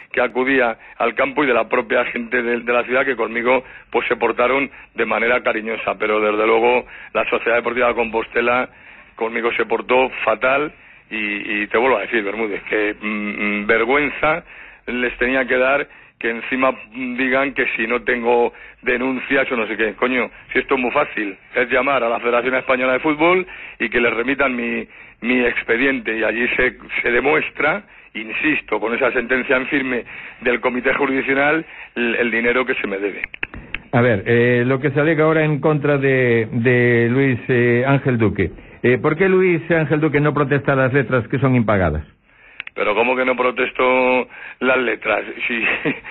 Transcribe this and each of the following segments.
que acudía al campo y de la propia gente de la ciudad, que conmigo pues se portaron de manera cariñosa, pero desde luego la Sociedad Deportiva de Compostela conmigo se portó fatal y te vuelvo a decir, Bermúdez, que vergüenza les tenía que dar que encima digan que si no tengo denuncias o no sé qué. Coño, si esto es muy fácil, es llamar a la Federación Española de Fútbol y que les remitan mi expediente, y allí se demuestra, insisto, con esa sentencia en firme del Comité Jurisdiccional, el dinero que se me debe. A ver, lo que se alega ahora en contra de Luis Ángel Duque. ¿Por qué Luis Ángel Duque no protesta las letras que son impagadas? Pero ¿cómo que no protesto las letras? Si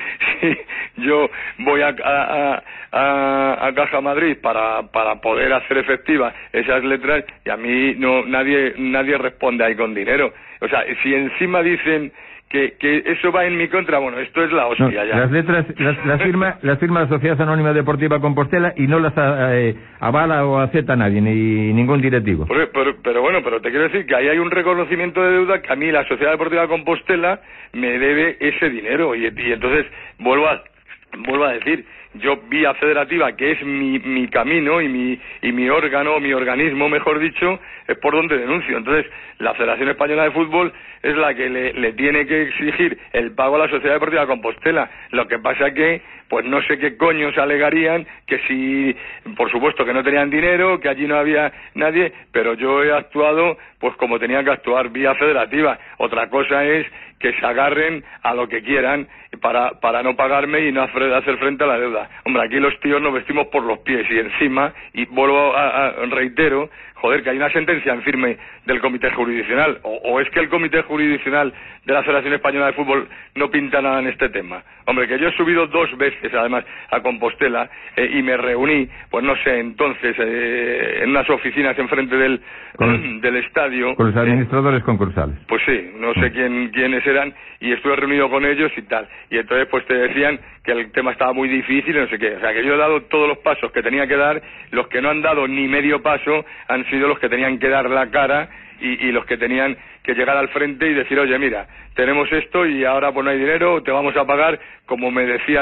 yo voy a Caja Madrid para poder hacer efectivas esas letras, y a mí nadie responde ahí con dinero. O sea, si encima dicen que eso va en mi contra, bueno, esto es la hostia, no, ya. Las letras las firma la Sociedad Anónima Deportiva Compostela y no las avala o acepta nadie, ni ningún directivo. Pero bueno, pero te quiero decir que ahí hay un reconocimiento de deuda, que a mí la Sociedad Deportiva Compostela me debe ese dinero, y entonces vuelvo a decir, yo vía federativa, que es mi camino y mi órgano, mi organismo, mejor dicho, es por donde denuncio. Entonces, la Federación Española de Fútbol es la que le tiene que exigir el pago a la Sociedad Deportiva Compostela. Lo que pasa que, pues no sé qué coños alegarían, que si, por supuesto que no tenían dinero, que allí no había nadie, pero yo he actuado pues como tenía que actuar, vía federativa. Otra cosa es que se agarren a lo que quieran para no pagarme y no hacer frente a la deuda. Hombre, aquí los tíos nos vestimos por los pies, y encima, y vuelvo reitero, joder, que hay una sentencia en firme del Comité Jurisdiccional, o es que el Comité Jurisdiccional de la Federación Española de Fútbol no pinta nada en este tema. Hombre, que yo he subido 2 veces además a Compostela y me reuní, pues no sé, entonces en unas oficinas enfrente del estadio. Con los administradores concursales. Pues sí, no sé quiénes eran, y estuve reunido con ellos y tal, y entonces pues te decían que el tema estaba muy difícil y no sé qué. O sea, que yo he dado todos los pasos que tenía que dar. Los que no han dado ni medio paso han sido los que tenían que dar la cara y los que tenían que llegar al frente y decir, oye, mira, tenemos esto y ahora pues no hay dinero, te vamos a pagar, como me decía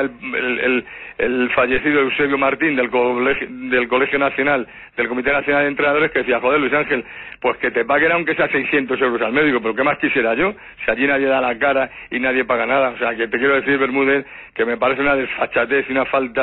el fallecido Eusebio Martín del Colegio Nacional, del Comité Nacional de Entrenadores, que decía, joder, Luis Ángel, pues que te paguen aunque sea 600 euros al médico, pero ¿qué más quisiera yo? Si allí nadie da la cara y nadie paga nada. O sea, que te quiero decir, Bermúdez, que me parece una desfachatez y una falta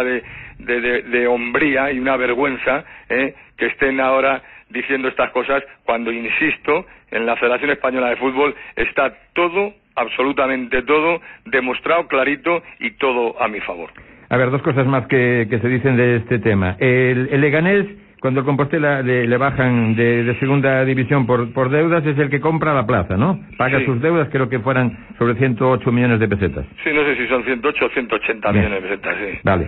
de hombría y una vergüenza, que estén ahora diciendo estas cosas, cuando, insisto, en la Federación Española de Fútbol está todo, absolutamente todo, demostrado clarito y todo a mi favor. A ver, 2 cosas más que se dicen de este tema. El Leganés, cuando el Compostela le bajan de segunda división por deudas, es el que compra la plaza, ¿no? Paga sus deudas, creo que fueran sobre 108 millones de pesetas. Sí, no sé si son 108 o 180 millones de pesetas, sí. Vale.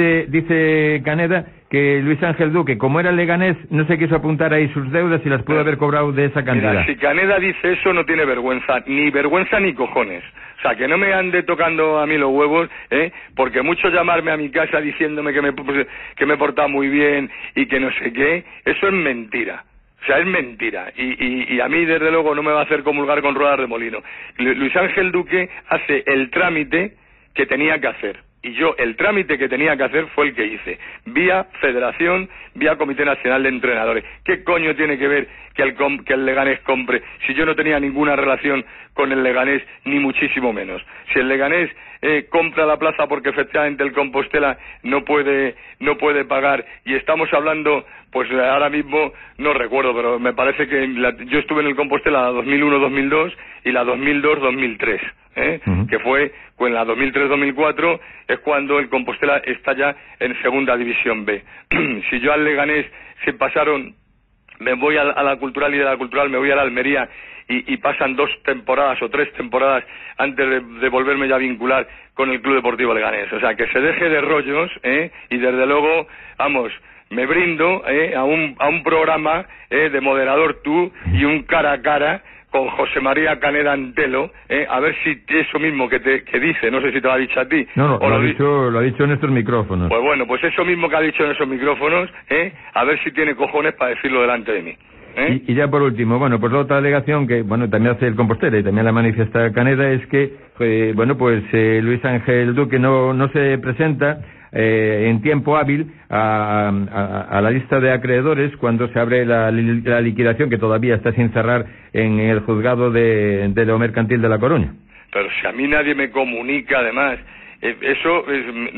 Dice Caneda que Luis Ángel Duque, como era Leganés, no se quiso apuntar ahí sus deudas y las pudo haber cobrado de esa cantidad. Mira, si Caneda dice eso, no tiene vergüenza ni cojones. O sea, que no me ande tocando a mí los huevos, porque mucho llamarme a mi casa diciéndome que me he portado muy bien y que no sé qué, eso es mentira. O sea, es mentira, y a mí desde luego no me va a hacer comulgar con ruedas de molino. Luis Ángel Duque hace el trámite que tenía que hacer, y yo el trámite que tenía que hacer fue el que hice, vía Federación, vía Comité Nacional de Entrenadores. ¿Qué coño tiene que ver que el Leganés compre, si yo no tenía ninguna relación con el Leganés, ni muchísimo menos? Si el Leganés compra la plaza porque efectivamente el Compostela no puede pagar, y estamos hablando, pues ahora mismo no recuerdo, pero me parece que yo estuve en el Compostela la 2001-2002 y la 2002-2003, que fue en la 2003-2004 es cuando el Compostela está ya en segunda división B. Si yo al Leganés se pasaron, me voy a la Cultural, y de la Cultural me voy a la Almería, y pasan 2 temporadas o 3 temporadas antes de volverme ya a vincular con el Club Deportivo Leganés. O sea, que se deje de rollos, y desde luego, vamos, me brindo a un programa de moderador tú y un cara a cara con José María Caneda Antelo, a ver si eso mismo que dice, no sé si te lo ha dicho a ti. No, lo ha dicho en estos micrófonos. Pues bueno, pues eso mismo que ha dicho en esos micrófonos, a ver si tiene cojones para decirlo delante de mí. Y ya por último, bueno, pues la otra alegación que, bueno, también hace el Compostela y también la manifiesta Caneda es que, bueno, pues Luis Ángel Duque no se presenta en tiempo hábil a la lista de acreedores cuando se abre la liquidación que todavía está sin cerrar en el juzgado de lo mercantil de La Coruña. Pero si a mí nadie me comunica, además, eso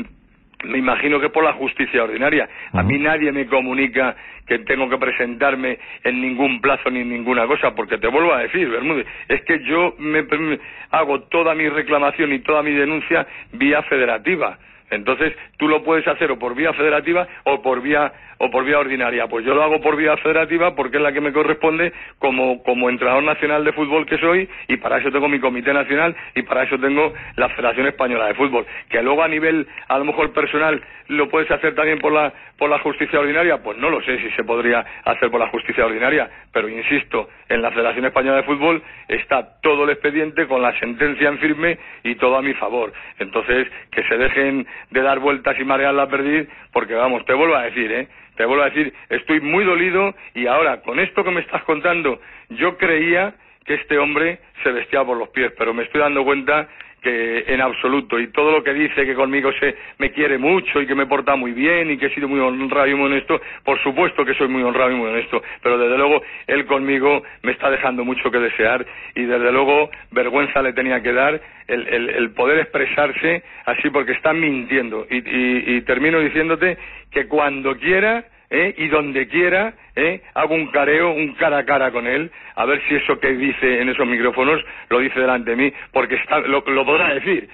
me imagino que por la justicia ordinaria. A mí nadie me comunica que tengo que presentarme en ningún plazo ni ninguna cosa, porque te vuelvo a decir, Bermúdez, es que yo hago toda mi reclamación y toda mi denuncia vía federativa. Entonces, tú lo puedes hacer o por vía federativa o por vía ordinaria. Pues yo lo hago por vía federativa porque es la que me corresponde como entrenador nacional de fútbol que soy, y para eso tengo mi comité nacional y para eso tengo la Federación Española de Fútbol. Que luego a nivel, a lo mejor personal, lo puedes hacer también por la justicia ordinaria, pues no lo sé si se podría hacer por la justicia ordinaria, pero insisto, en la Federación Española de Fútbol está todo el expediente con la sentencia en firme y todo a mi favor. Entonces, que se dejen de dar vueltas y marear la perdiz, porque vamos, te vuelvo a decir, estoy muy dolido, y ahora, con esto que me estás contando, yo creía que este hombre se vestía por los pies, pero me estoy dando cuenta que en absoluto, y todo lo que dice que conmigo me quiere mucho y que me porta muy bien y que he sido muy honrado y muy honesto, por supuesto que soy muy honrado y muy honesto, pero desde luego él conmigo me está dejando mucho que desear, y desde luego vergüenza le tenía que dar el poder expresarse así, porque está mintiendo, y termino diciéndote que cuando quiera y donde quiera, hago un careo, un cara a cara con él, a ver si eso que dice en esos micrófonos lo dice delante de mí, porque lo podrá decir,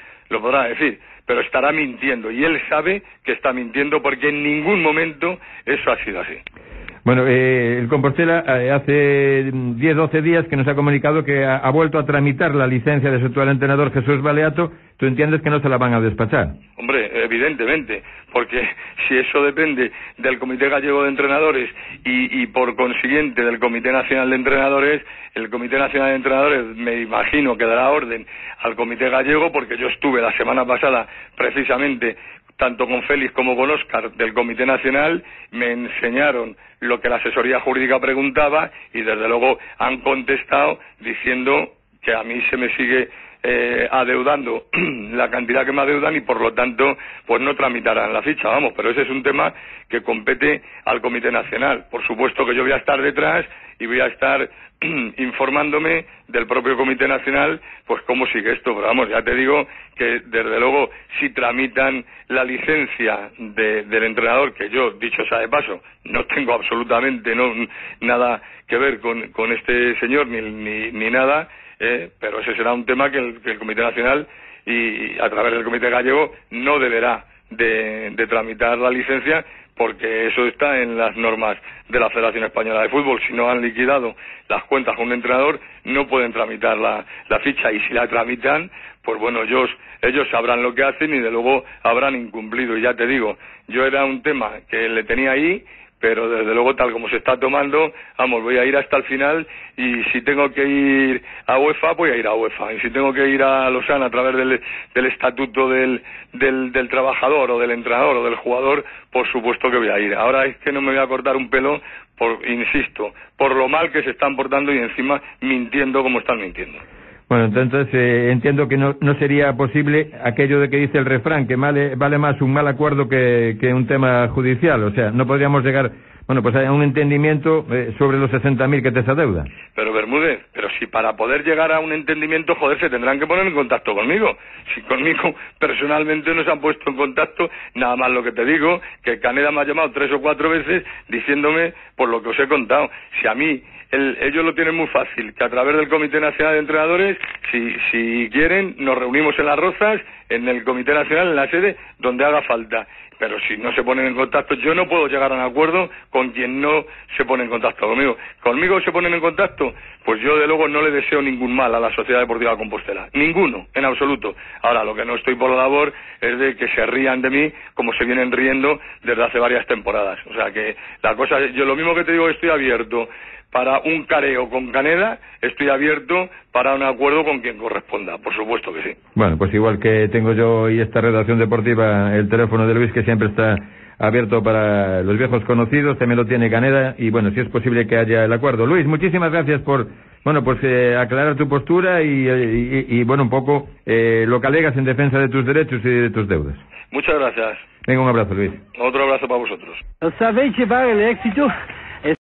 pero estará mintiendo, y él sabe que está mintiendo, porque en ningún momento eso ha sido así. Bueno, el Compostela hace 10-12 días que nos ha comunicado que ha vuelto a tramitar la licencia de su actual entrenador Jesús Baleato. ¿Tú entiendes que no se la van a despachar? Hombre, evidentemente, porque si eso depende del Comité Gallego de Entrenadores y por consiguiente del Comité Nacional de Entrenadores, el Comité Nacional de Entrenadores me imagino que dará orden al Comité Gallego, porque yo estuve la semana pasada precisamente tanto con Félix como con Óscar del Comité Nacional, me enseñaron lo que la asesoría jurídica preguntaba, y desde luego han contestado diciendo que a mí se me sigue adeudando la cantidad que me adeudan, y por lo tanto pues no tramitarán la ficha, vamos, pero ese es un tema que compete al Comité Nacional. Por supuesto que yo voy a estar detrás y voy a estar informándome del propio Comité Nacional, pues cómo sigue esto, pero vamos, ya te digo que desde luego si tramitan la licencia del entrenador, que yo, dicho sea de paso, no tengo absolutamente nada que ver con este señor ni nada, pero ese será un tema que el Comité Nacional y a través del Comité Gallego no deberá de tramitar la licencia, porque eso está en las normas de la Federación Española de Fútbol. Si no han liquidado las cuentas con un entrenador, no pueden tramitar la ficha, y si la tramitan, pues bueno, ellos sabrán lo que hacen y de luego habrán incumplido. Y ya te digo, yo era un tema que le tenía ahí, pero desde luego tal como se está tomando, vamos, voy a ir hasta el final, y si tengo que ir a UEFA, voy a ir a UEFA, y si tengo que ir a Lozana a través del estatuto del trabajador o del entrenador o del jugador, por supuesto que voy a ir. Ahora es que no me voy a cortar un pelo, insisto, por lo mal que se están portando y encima mintiendo como están mintiendo. Bueno, entonces entiendo que no sería posible aquello de que dice el refrán, que vale más un mal acuerdo que un tema judicial. O sea, no podríamos llegar, bueno, pues a un entendimiento sobre los 60.000 que te adeuda. Pero Bermúdez, si para poder llegar a un entendimiento, joder, se tendrán que poner en contacto conmigo. Si conmigo personalmente no se han puesto en contacto, nada más lo que te digo, que Caneda me ha llamado 3 o 4 veces diciéndome por lo que os he contado. Si a mí ellos lo tienen muy fácil, que a través del Comité Nacional de Entrenadores, si quieren, nos reunimos en Las Rozas, en el Comité Nacional, en la sede, donde haga falta. Pero si no se ponen en contacto, yo no puedo llegar a un acuerdo con quien no se pone en contacto conmigo. ¿Conmigo se ponen en contacto? Pues yo de luego no le deseo ningún mal a la Sociedad Deportiva Compostela. Ninguno, en absoluto. Ahora, lo que no estoy por la labor es de que se rían de mí como se vienen riendo desde hace varias temporadas. O sea que la cosa, yo lo mismo que te digo, estoy abierto para un careo con Caneda, estoy abierto para un acuerdo con quien corresponda, por supuesto que sí. Bueno, pues igual que tengo yo y esta redacción deportiva, el teléfono de Luis, que siempre está abierto para los viejos conocidos, también lo tiene Caneda, y bueno, si es posible que haya el acuerdo. Luis, muchísimas gracias por, bueno, pues aclarar tu postura y bueno, un poco lo que alegas en defensa de tus derechos y de tus deudas. Muchas gracias. Venga, un abrazo, Luis. Otro abrazo para vosotros. ¿Sabéis llevar el éxito?